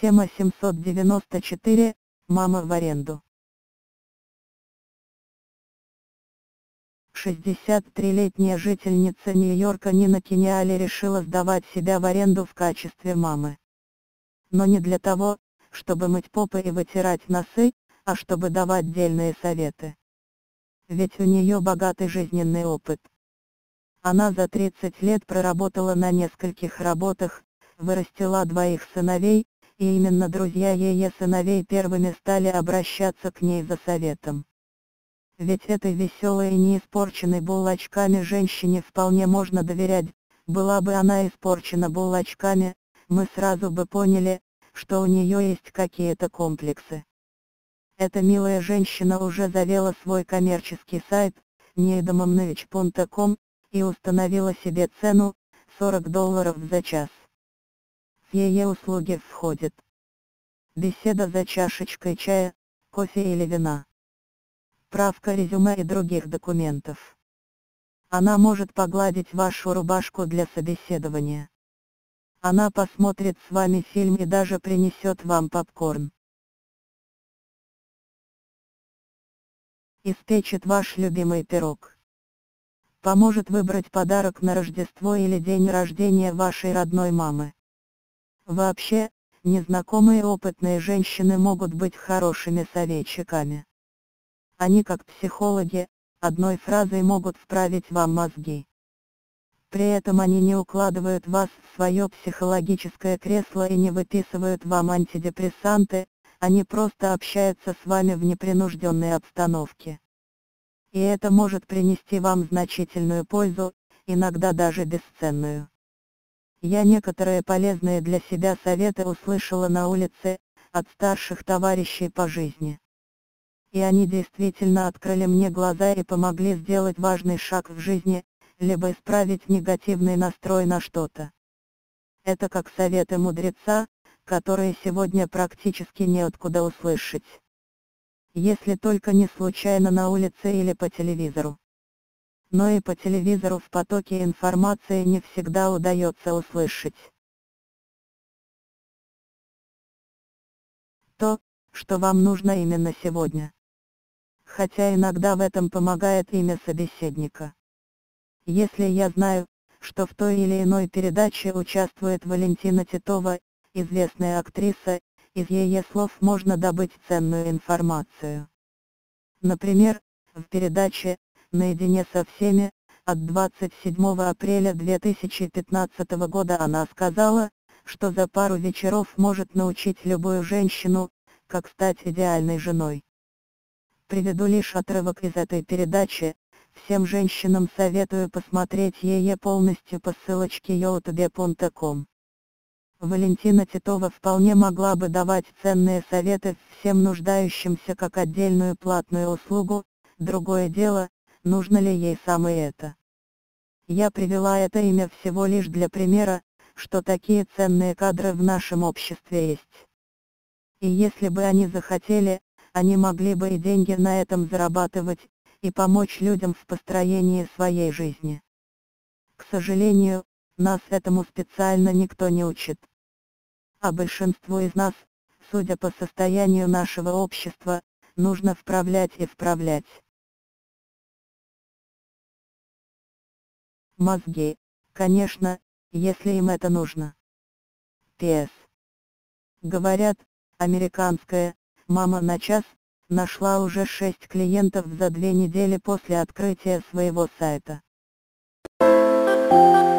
Тема 794. Мама в аренду. 63-летняя жительница Нью-Йорка Нина Киниали решила сдавать себя в аренду в качестве мамы. Но не для того, чтобы мыть попы и вытирать носы, а чтобы давать дельные советы. Ведь у нее богатый жизненный опыт. Она за 30 лет проработала на нескольких работах, вырастила 2 сыновей, и именно друзья ее сыновей первыми стали обращаться к ней за советом. Ведь этой веселой и не испорченной булочками женщине вполне можно доверять. Была бы она испорчена булочками, мы сразу бы поняли, что у нее есть какие-то комплексы. Эта милая женщина уже завела свой коммерческий сайт, needomomnovich.com, и установила себе цену $40 за час. В ее услуги входит беседа за чашечкой чая, кофе или вина, правка резюме и других документов. Она может погладить вашу рубашку для собеседования. Она посмотрит с вами фильм и даже принесет вам попкорн. Испечет ваш любимый пирог. Поможет выбрать подарок на Рождество или день рождения вашей родной мамы. Вообще, незнакомые опытные женщины могут быть хорошими советчиками. Они, как психологи, одной фразой могут вправить вам мозги. При этом они не укладывают вас в свое психологическое кресло и не выписывают вам антидепрессанты, они просто общаются с вами в непринужденной обстановке. И это может принести вам значительную пользу, иногда даже бесценную. Я некоторые полезные для себя советы услышала на улице, от старших товарищей по жизни. И они действительно открыли мне глаза и помогли сделать важный шаг в жизни, либо исправить негативный настрой на что-то. Это как советы мудреца, которые сегодня практически неоткуда услышать. Если только не случайно на улице или по телевизору. Но и по телевизору в потоке информации не всегда удается услышать то, что вам нужно именно сегодня. Хотя иногда в этом помогает имя собеседника. Если я знаю, что в той или иной передаче участвует Валентина Титова, известная актриса, из ее слов можно добыть ценную информацию. Например, в передаче «Наедине со всеми», от 27 апреля 2015 года она сказала, что за пару вечеров может научить любую женщину, как стать идеальной женой. Приведу лишь отрывок из этой передачи, всем женщинам советую посмотреть ее полностью по ссылочке youtube.com. Валентина Титова вполне могла бы давать ценные советы всем нуждающимся как отдельную платную услугу, другое дело, нужно ли ей самое это. Я привела это имя всего лишь для примера, что такие ценные кадры в нашем обществе есть. И если бы они захотели, они могли бы и деньги на этом зарабатывать, и помочь людям в построении своей жизни. К сожалению, нас этому специально никто не учит. А большинству из нас, судя по состоянию нашего общества, нужно вправлять и вправлять мозги, конечно, если им это нужно. П.С. Говорят, американская «мама на час» нашла уже 6 клиентов за 2 недели после открытия своего сайта.